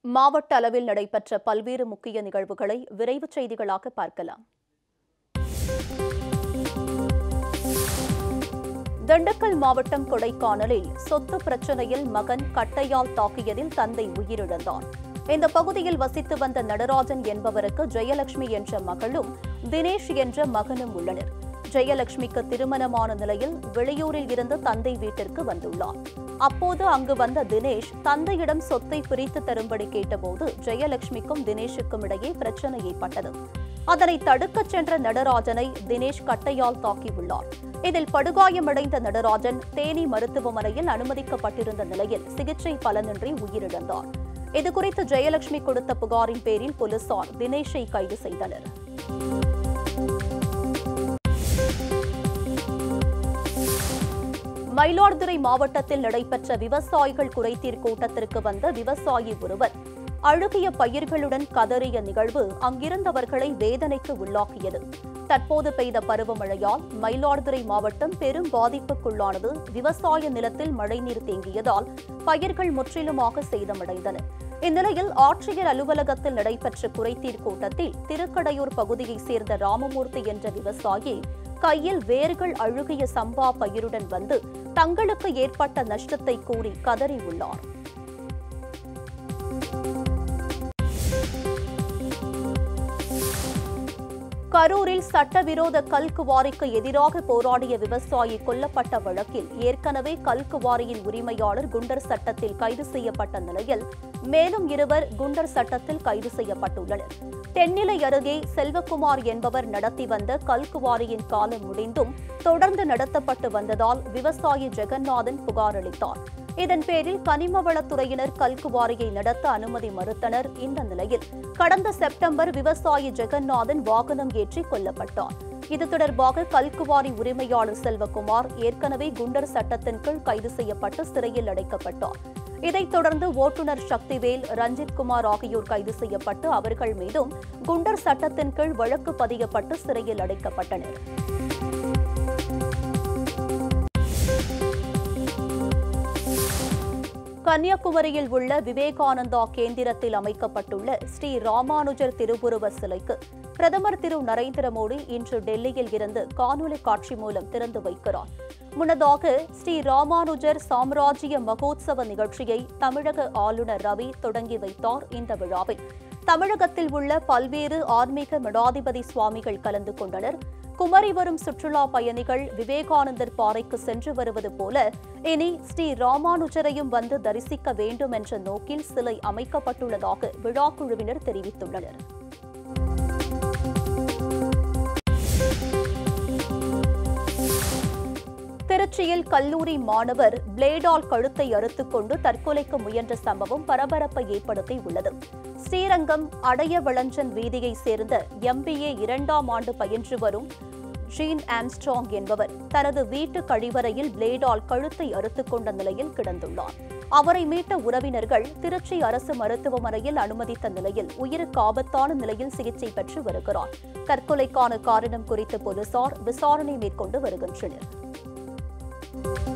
மாவட்ட அளவில் நடைபெற்ற பல்வேறு முக்கிய நிகழ்வுகளை விரைவுச் செய்திகளாக பார்க்கலாம். திண்டுக்கல் மாவட்டம் கொடைக்கானலில் சொத்து பிரச்சினையில் மகன் கட்டையால் தாக்கியதில் தந்தை உயிரிழந்தார். இந்த பகுதியில் வசித்து வந்த நடராஜன் என்பவருக்கு ஜெயலட்சுமி என்ற மகளும் தினேஷ் என்ற மகனும் உள்ளனர். ஜெயலட்சுமிக்கு திருமணமான நிலையில் வெளியூரில் இருந்து தந்தை வீட்டிற்கு வந்துள்ளார். அப்போது அங்கு வந்த தினேஷ் தந்தையிடம் சொத்தை பிரித்து தரும்படி கேட்டபோது ஜெயலட்சுமிக்கும் தினேஷுக்கும் இடையே பிரச்சனை ஏற்பட்டது. அதனை தடுக்கச் சென்ற நடராஜனை தினேஷ் கட்டையால் தாக்கியுள்ளார். இதில் படுகாயமடைந்த நடராஜன் தேனி மருத்துவமனையில் அனுமதிக்கப்பட்டிருந்த நிலையில் சிகிச்சை பலனின்றி உயிரிழந்தார். இதுகுறித்து ஜெயலட்சுமி கொடுத்த புகாரின் பேரில் போலீசார் தினேஷை கைது செய்தனர். மயிலாடுதுறை மாவட்டத்தில் நடைபெற்ற விவசாயிகள் குறைதீர் கூட்டத்திற்கு வந்த விவசாயி ஒருவர் அழுகிய பயிர்களுடன் கதறிய நிகழ்வு அங்கிருந்தவர்களை வேதனைக்கு உள்ளாக்கியது. தற்போது பெய்த பருவமழையால் மயிலாடுதுறை மாவட்டம் பெரும் பாதிப்புக்குள்ளானது. விவசாய நிலத்தில் மழைநீர் தேங்கியதால் பயிர்கள் முற்றிலுமாக சேதமடைந்தன. இந்நிலையில் ஆட்சியர் அலுவலகத்தில் நடைபெற்ற குறைதீர் கூட்டத்தில் திருக்கடையூர் பகுதியைச் சேர்ந்த ராமமூர்த்தி என்ற விவசாயி கையில் வேர்கள் அழுகிய சம்பா பயிருடன் வந்து தங்களுக்கு ஏற்பட்ட நஷ்டத்தை கூறி கதறியுள்ளார். கரூரில் சட்டவிரோத கல்குவாரிக்கு எதிராக போராடிய விவசாயி கொல்லப்பட்ட வழக்கில் ஏற்கனவே கல்குவாரியின் உரிமையாளர் குண்டர் சட்டத்தில் கைது செய்யப்பட்ட நிலையில் மேலும் இருவர் குண்டர் சட்டத்தில் கைது செய்யப்பட்டுள்ளனர். தென்னிலை அருகே செல்வகுமார் என்பவர் நடத்தி வந்த கல்குவாரியின் காலம் முடிந்தும் தொடர்ந்து நடத்தப்பட்டு வந்ததால் விவசாயி ஜெகநாதன் புகார் அளித்தார். இதன் பேரில் கனிமவளத்துறையினர் கல்குவாரியை நடத்த அனுமதி மறுத்தனர். இந்த நிலையில் கடந்த செப்டம்பர் விவசாயி ஜெகநாதன் வாகனம் ஏற்றி கொல்லப்பட்டார். இது தொடர்பாக கல்குவாரி உரிமையாளர் செல்வகுமார் ஏற்கனவே குண்டர் சட்டத்தின் கீழ் கைது செய்யப்பட்டு சிறையில் அடைக்கப்பட்டார். இதைத் தொடர்ந்து ஓட்டுநர் சக்திவேல், ரஞ்சித்குமார் ஆகியோர் கைது செய்யப்பட்டு அவர்கள் மீதும் குண்டர் சட்டத்தின் கீழ் வழக்கு பதியப்பட்டு சிறையில் அடைக்கப்பட்டனர். கன்னியாகுமரியில் உள்ள விவேகானந்தா கேந்திரத்தில் அமைக்கப்பட்டுள்ள ஸ்ரீ ராமானுஜர் திருவுருவ சிலைக்கு பிரதமர் திரு நரேந்திர மோடி இன்று டெல்லியில் இருந்து காணொலி காட்சி மூலம் திறந்து வைக்கிறார். முன்னதாக ஸ்ரீ ராமானுஜர் சாம்ராஜ்ய மகோத்சவ நிகழ்ச்சியை தமிழக ஆளுநர் ரவி தொடங்கி வைத்தார். இந்த விழாவில் தமிழகத்தில் உள்ள பல்வேறு ஆன்மீக மடாதிபதி சுவாமிகள் கலந்து கொண்டனர். குமரி வரும் சுற்றுலா பயணிகள் விவேகானந்தர் பாறைக்கு சென்று வருவது போல இனி ஸ்ரீ ராமானுஜரையும் வந்து தரிசிக்க வேண்டும் என்ற நோக்கில் சிலை அமைக்கப்பட்டுள்ளதாக விழாக்குழுவினர் தெரிவித்துள்ளனர். திருச்சியில் கல்லூரி மாணவர் பிளேடால் கழுத்தை அறுத்துக்கொண்டு தற்கொலைக்கு முயன்ற சம்பவம் பரபரப்பை ஏற்படுத்தியுள்ளது. ஸ்ரீரங்கம் அடையவளஞ்சன் வீதியைச் சேர்ந்த MBA 2ஆம் ஆண்டு பயின்று வரும் ஜீன் ஆம்ஸ்ட்ராங் என்பவர் தனது வீட்டு கழிவறையில் பிளேடால் கழுத்தை அறுத்துக்கொண்ட நிலையில் கிடந்துள்ளார். அவரை மீட்ட உறவினர்கள் திருச்சி அரசு மருத்துவமனையில் அனுமதித்த நிலையில் உயிருக்கு ஆபத்தான நிலையில் சிகிச்சை பெற்று வருகிறார். தற்கொலைக்கான காரணம் குறித்து போலீசார் விசாரணை மேற்கொண்டு வருகின்றனர்.